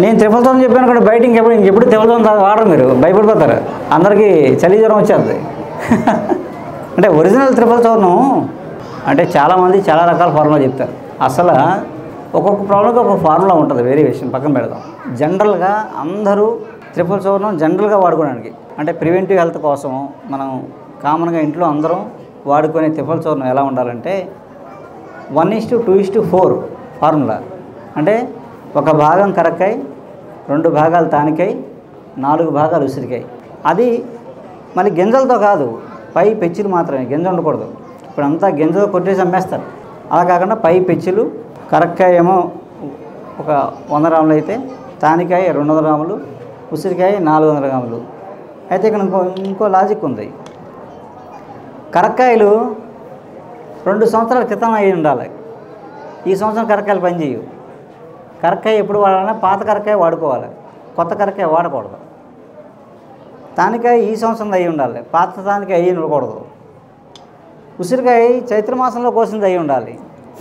నేను త్రిఫల్ చౌర్ణం చెప్పాను కూడా బయట ఇంకెప్పుడు త్రిఫల్ చౌర్ణం వాడరు, మీరు భయపడిపోతారు, అందరికీ చలి జ్వరం వచ్చేస్తుంది. అంటే ఒరిజినల్ త్రిఫల్ చౌర్ణం అంటే చాలామంది చాలా రకాల ఫార్ములా చెప్తారు. అసలు ఒక్కొక్క ప్రాబ్లంకి ఒక్కొక్క ఫార్ములా ఉంటుంది, వేరియేషన్ పక్కన పెడదాం. జనరల్గా అందరూ త్రిఫల్ చౌర్ణం జనరల్గా వాడుకోవడానికి అంటే ప్రివెంటివ్ హెల్త్ కోసం మనం కామన్గా ఇంట్లో అందరం వాడుకునే త్రిఫల్ చౌర్ణం ఎలా ఉండాలంటే 1:2:4 ఫార్ములా. అంటే 1 భాగం కరక్కాయ, 2 భాగాలు తానికాయ, 4 భాగాలు ఉసిరికాయ. అది మళ్ళీ గింజలతో కాదు, పై పెచ్చులు మాత్రమే, గింజ ఉండకూడదు. ఇప్పుడు అంతా గింజతో కొట్టేసి అమ్మేస్తారు. అలా కాకుండా పై పెచ్చులు. కరక్కాయ ఏమో ఒక 100 గ్రాములు అయితే, తానికాయ 200 గ్రాములు, ఉసిరికాయ 400 గ్రాములు. అయితే ఇక్కడ ఇంకో లాజిక్ ఉంది. కరక్కాయలు 2 సంవత్సరాల క్రితం అయి ఉండాలి. ఈ సంవత్సరం కరక్కాయలు పనిచేయవు. కరక్కాయ ఎప్పుడు వాడాలన్నా పాత కరక్కాయ వాడుకోవాలి, కొత్త కరక్కాయ వాడకూడదు. తానికాయ ఈ సంవత్సరం అయి ఉండాలి, పాత తానికాయ అయ్యి ఉండకూడదు. ఉసిరికాయ చైత్రమాసంలో కోసింది అయి ఉండాలి.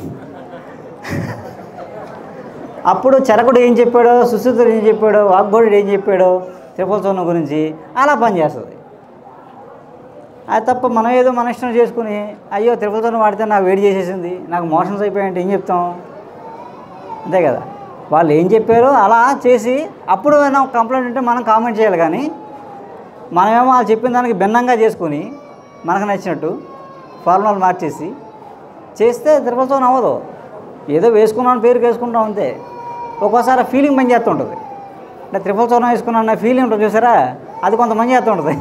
అప్పుడు చరకుడు ఏం చెప్పాడో, సుశ్రుతుడు ఏం చెప్పాడో, వాగ్భటుడు ఏం చెప్పాడో త్రిఫల్ చౌర్ణం గురించి అలా పనిచేస్తుంది. అది తప్ప మనం ఏదో మన ఇష్టం చేసుకుని అయ్యో త్రిఫల్ చౌర్ణం వాడితే నాకు వేడి చేసేసింది, నాకు మోషన్స్ అయిపోయాయంటే ఏం చెప్తాం? అంతే కదా. వాళ్ళు ఏం చెప్పారో అలా చేసి అప్పుడు ఏమైనా కంప్లైంట్ ఉంటే మనం కామెంట్ చేయాలి. కానీ మనమేమో వాళ్ళు చెప్పిన దానికి భిన్నంగా చేసుకుని మనకు నచ్చినట్టు ఫార్ములాలు మార్చేసి చేస్తే త్రిఫల్ చౌర్ణం అవ్వదు. ఏదో వేసుకున్నాను పేరుకి వేసుకుంటాం అంతే. ఒక్కోసారి ఫీలింగ్ పని చేస్తూ ఉంటుంది. అంటే త్రిఫల్ చౌర్ణం వేసుకున్నాను ఫీలింగ్ ఉంటుంది చూసారా, అది కొంతమంది చేస్తూ ఉంటుంది.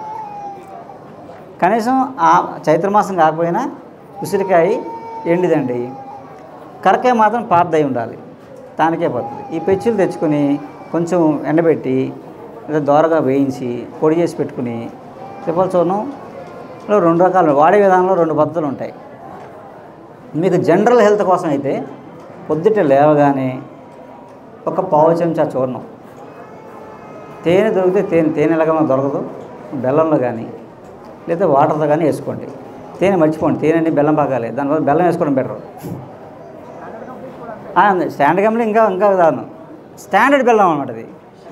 కనీసం ఆ చైత్రమాసం కాకపోయినా ఉసిరికాయ ఎండిదండి, కరకాయ మాత్రం పాతదై ఉండాలి, తానికే పోతుంది. ఈ పెచ్చులు తెచ్చుకొని కొంచెం ఎండబెట్టి లేదా దోరగా వేయించి పొడి చేసి పెట్టుకుని త్రిఫల్ చౌర్ణంలో 2 రకాలు వాడే విధానంలో 2 పద్ధతులు ఉంటాయి. మీకు జనరల్ హెల్త్ కోసం అయితే పొద్దుట లేవగానే ఒక పావు చెంచా చూర్ణం, తేనె దొరికితే తేనె ఎలాగో దొరకదు, బెల్లంలో కానీ లేదా వాటర్తో కానీ వేసుకోండి. తేనె మర్చిపోండి, తేనె బెల్లం పాకాలి, దానివల్ల బెల్లం వేసుకోవడం బెటర్. స్టాండర్డ్ కంపెనీ ఇంకా దారుణం, స్టాండర్డ్ బెల్లం అన్నమాట అది.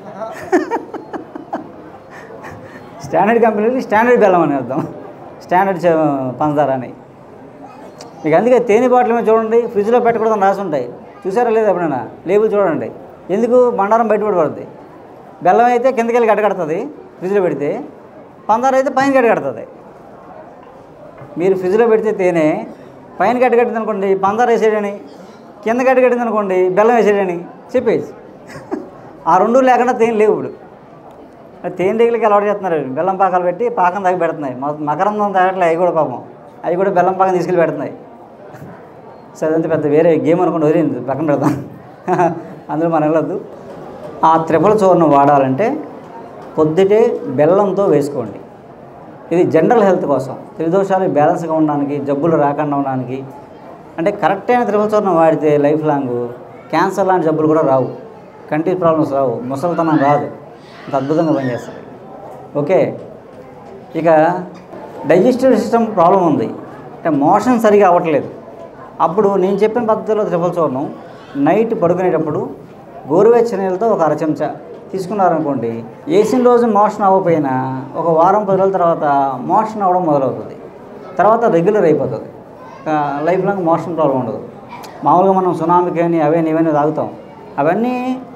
స్టాండర్డ్ కంపెనీకి స్టాండర్డ్ బెల్లం అని అర్థం, స్టాండర్డ్ పంచదార అని. మీకు అందుకే తేనె బాటిల్ మీద చూడండి, ఫ్రిడ్జ్లో పెట్టకూడదని రాసి ఉంటాయి, చూసారా లేదా ఎప్పుడైనా? లేబుల్ చూడండి. ఎందుకు? బండారం బయటపడిపోతుంది. బెల్లం అయితే కిందకి వెళ్ళి గడ్డకడుతుంది ఫ్రిడ్జ్లో పెడితే, పంచదార అయితే పైన గడ్డకడుతుంది. మీరు ఫ్రిడ్జ్లో పెడితే తేనె పైన గడ్డకట్టింది అనుకోండి పంచదార వేసేయడని, కింద గడ్డకట్టింది అనుకోండి బెల్లం వేసేయడని చెప్పేసి ఆ 2 లేకుండా తేనె లేవు. ఇప్పుడు తేనెటీగలకి అలవాటు చేస్తున్నారు, బెల్లం పాకాలు పెట్టి పాకం తాగి పెడుతున్నాయి. మకరందం తాగట్లే, అవి కూడా పాపం, అవి కూడా బెల్లం పాకం తీసుకెళ్ళి పెడుతున్నాయి. సరే అదంతా పెద్ద వేరే గేమ్ అనుకుంటే వదిలింది, పక్కన పెడతాం, అందులో మనం వెళ్ళొద్దు. ఆ త్రిఫల్ చౌర్ణం వాడాలంటే పొద్దుటే బెల్లంతో వేసుకోండి. ఇది జనరల్ హెల్త్ కోసం, త్రిదోషాలు బ్యాలెన్స్గా ఉండడానికి, జబ్బులు రాకుండా ఉండడానికి. అంటే కరెక్ట్ అయిన త్రిఫల్ చౌర్ణం వాడితే లైఫ్ లాంగ్ క్యాన్సర్ లాంటి జబ్బులు కూడా రావు, కంటి ప్రాబ్లమ్స్ రావు, ముసలితనం రాదు, అంత అద్భుతంగా పనిచేస్తుంది. ఓకే, ఇక డైజెస్టివ్ సిస్టమ్ ప్రాబ్లం ఉంది, అంటే మోషన్ సరిగా అవ్వట్లేదు. అప్పుడు నేను చెప్పిన పద్ధతిలో త్రిఫల్ చౌర్ణం నైట్ పడుకునేటప్పుడు గోరువెచ్చని నీళ్ళతో ఒక 1/2 చెంచా తీసుకున్నారనుకోండి, వేసిన రోజు మోషన్ అవ్వకపోయినా ఒక వారం 10 రోజుల తర్వాత మోషన్ అవ్వడం మొదలవుతుంది. తర్వాత రెగ్యులర్ అయిపోతుంది, లైఫ్ లాంగ్ మోషన్ ప్రాబ్లం ఉండదు. మామూలుగా మనం సునామీకి అని అవన్నీ ఇవన్నీ తాగుతాం, అవన్నీ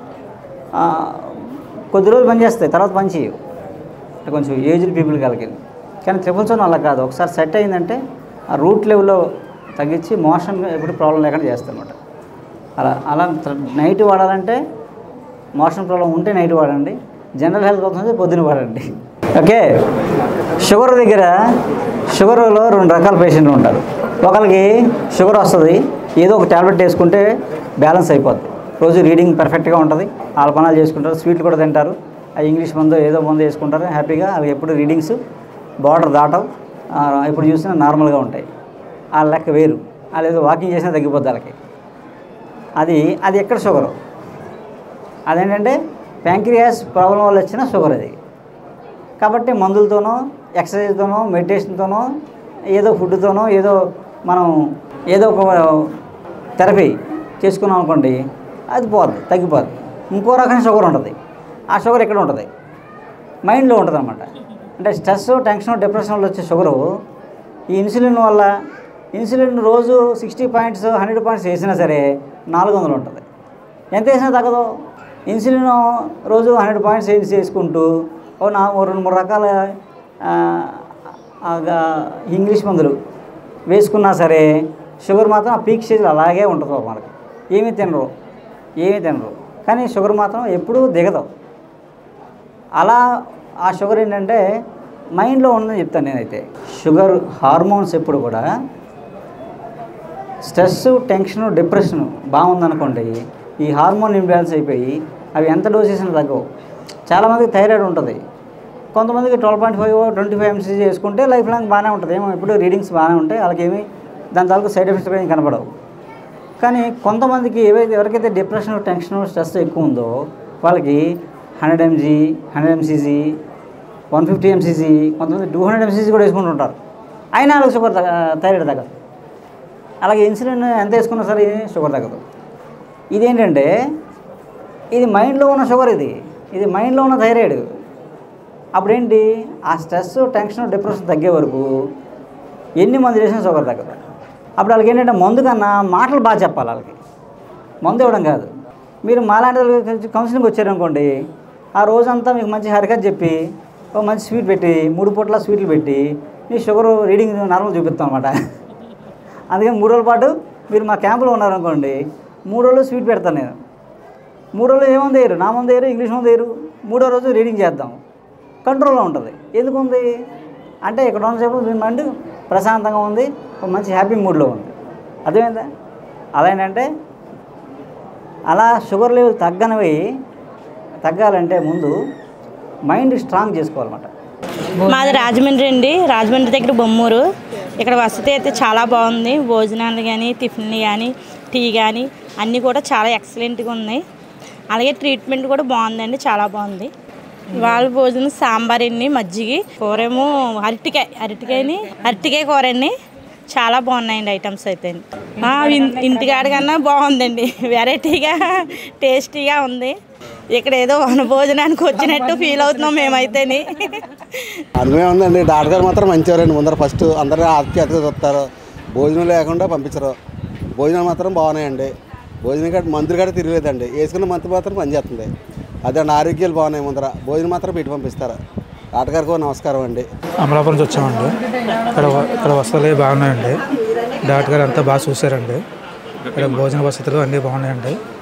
కొద్ది రోజులు పనిచేస్తాయి, తర్వాత పని చేయవు, కొంచెం ఏజ్డ్ పీపుల్ కలిగింది. కానీ త్రిఫల్ చౌర్ణం అలా కాదు, ఒకసారి సెట్ అయిందంటే ఆ రూట్ లెవెల్లో తగ్గించి మోషన్ ఎప్పుడు ప్రాబ్లం లేకుండా చేస్తారన్నమాట. అలా నైట్ వాడాలంటే మోషన్ ప్రాబ్లం ఉంటే నైట్ వాడండి, జనరల్ హెల్త్ కోసం పొద్దున వాడండి. ఓకే, షుగర్లో 2 రకాల పేషెంట్లు ఉంటారు. ఒకరికి షుగర్ వస్తుంది, ఏదో ఒక ట్యాబ్లెట్ వేసుకుంటే బ్యాలెన్స్ అయిపోద్ది, రోజు రీడింగ్ పర్ఫెక్ట్గా ఉంటుంది, వాళ్ళ పనాలు చేసుకుంటారు, స్వీట్లు కూడా తింటారు, ఆ ఇంగ్లీష్ మందు ఏదో మందు వేసుకుంటారు హ్యాపీగా. అవి ఎప్పుడు రీడింగ్స్ బార్డర్ దాటవు, ఇప్పుడు చూసినా నార్మల్గా ఉంటాయి. వాళ్ళ లెక్క వేరు, వాళ్ళు ఏదో వాకింగ్ చేసినా తగ్గిపోద్ది వాళ్ళకి. అది ఎక్కడ షుగరు? అదేంటంటే ప్యాంక్రియాస్ ప్రాబ్లం వల్ల వచ్చిన షుగర్ అది. కాబట్టి మందులతోనో ఎక్సర్సైజ్తోనో మెడిటేషన్తోనో ఏదో ఫుడ్తోనో ఏదో ఒక థెరపీ చేసుకున్నాం అనుకోండి, అది తగ్గిపోద్ది. ఇంకో రకమైన షుగర్ ఉంటుంది. ఆ షుగర్ ఇక్కడ ఉంటుంది, మైండ్లో ఉంటుంది అనమాట. అంటే స్ట్రెస్, టెన్షన్, డిప్రెషన్ వల్ల వచ్చే షుగరు ఈ ఇన్సులిన్ వల్ల, ఇన్సులిన్ రోజు 60 పాయింట్స్ 100 పాయింట్స్ వేసినా సరే 400 ఉంటుంది. ఎంత వేసినా తగ్గదు. ఇన్సులిన్ రోజు 100 పాయింట్స్ వేసుకుంటూ ఓ 2-3 రకాల ఇంగ్లీష్ మందులు వేసుకున్నా సరే షుగర్ మాత్రం ఆ పీక్ స్టేజ్లో అలాగే ఉంటుంది. మనకి ఏమీ తినరు కానీ షుగర్ మాత్రం ఎప్పుడూ దిగదు. అలా ఆ షుగర్ ఏంటంటే మైండ్లో ఉందని చెప్తాను నేనైతే. షుగర్ హార్మోన్స్ ఎప్పుడు కూడా స్ట్రెస్, టెన్షన్, డిప్రెషన్ బాగుందనుకోండి, ఈ హార్మోన్ ఇంబ్యాలెన్స్ అయిపోయి అవి ఎంత డోస్ చేసినా తగ్గవు. చాలామందికి థైరాయిడ్ ఉంటుంది, కొంతమందికి 12.5 25 mcg వేసుకుంటే లైఫ్ లాంగ్ బాగానే ఉంటుంది. ఏమో ఇప్పుడు రీడింగ్స్ బాగానే ఉంటాయి, వాళ్ళకేమీ దాని తాలూకు సైడ్ ఎఫెక్ట్స్ కూడా ఏం కనపడవు. కానీ కొంతమందికి ఎవరికైతే డిప్రెషన్, టెన్షన్, స్ట్రెస్ ఎక్కువ ఉందో వాళ్ళకి 100 mg 100 mcg 150 mcg కొంతమంది 200 mcg కూడా వేసుకుంటుంటారు. అయినా వాళ్ళకి షుగర్ థైరాయిడ్ తగ్గదు. అలాగే ఇన్సులిన్ ఎంత వేసుకున్నా సరే షుగర్ తగ్గదు. ఇదేంటంటే ఇది మైండ్లో ఉన్న షుగర్, ఇది మైండ్లో ఉన్న థైరాయిడ్. అప్పుడేంటి ఆ స్ట్రెస్, టెన్షన్, డిప్రెషన్ తగ్గే వరకు ఎన్ని మందులు వేసినా షుగర్ తగ్గదు. అప్పుడు వాళ్ళకి ఏంటంటే మందు కన్నా మాటలు బాగా చెప్పాలి. వాళ్ళకి మందు ఇవ్వడం కాదు. మీరు మాలాంటి కౌన్సిలింగ్ వచ్చారనుకోండి, ఆ రోజంతా మీకు మంచి హరికథ చెప్పి ఒక మంచి స్వీట్ పెట్టి 3 పూట్ల స్వీట్లు పెట్టి మీ షుగర్ రీడింగ్ నార్మల్ చూపిస్తాం అనమాట. అందుకని 3 రోజుల పాటు మీరు మా క్యాంపులో ఉన్నారనుకోండి, 3 రోజులు స్వీట్ పెడతాను నేను. 3 రోజులు ఏముంది వేయరు, నా ముందు వేయరు, ఇంగ్లీష్ ముందు వేయరు. 3వ రోజు రీడింగ్ చేద్దాం. కంట్రోల్లో ఉంటుంది. ఎందుకు ఉంది అంటే ఇక్కడ ఉన్నసేపు మీ మైండ్ ప్రశాంతంగా ఉంది, ఒక మంచి హ్యాపీ మూడ్లో ఉంది. అర్థమైందా? అలా ఏంటంటే అలా షుగర్ లెవెల్ తగ్గాలంటే ముందు మైండ్ స్ట్రాంగ్ చేసుకోవాలన్నమాట. మాది రాజమండ్రి అండి. రాజమండ్రి దగ్గర బొమ్మూరు. ఇక్కడ వసతి అయితే చాలా బాగుంది. భోజనాలు కానీ, టిఫిన్లు కానీ, టీ కానీ అన్నీ కూడా చాలా ఎక్సలెంట్గా ఉన్నాయి. అలాగే ట్రీట్మెంట్ కూడా బాగుందండి, చాలా బాగుంది. వాళ్ళ భోజనం సాంబార్ అండి, మజ్జిగ, కూరేమో అరటికాయ కూర అండి. చాలా బాగున్నాయండి ఐటమ్స్ అయితే. ఇంటికాడ కన్నా బాగుందండి, వెరైటీగా టేస్టీగా ఉంది. ఇక్కడ ఏదో వన భోజనానికి వచ్చినట్టు ఫీల్ అవుతున్నాం మేమైతేని. అనుభవం ఉందండి. డాక్టర్ గారు మాత్రం మంచివారండి. ముందర ఫస్ట్ అందరూ అతిథిగా చూస్తారు, భోజనం లేకుండా పంపించరు. భోజనం మాత్రం బాగున్నాయండి. భోజనం గట్ట మందులు గట్ట తిరగలేదండి, వేసుకున్న మంతు మాత్రం పనిచేస్తుంది. అదండి, ఆరోగ్యాలు బాగున్నాయి. ముందర భోజనం మాత్రం పెట్టి పంపిస్తారు. డాక్టర్ గారికి నమస్కారం అండి. అమలాపురం నుంచి వచ్చామండి. ఇక్కడ వసతులు బాగున్నాయండి. డాక్టర్ గారు అంతా బాగా చూశారండి. ఇక్కడ భోజన వసతులు అన్నీ బాగున్నాయండి.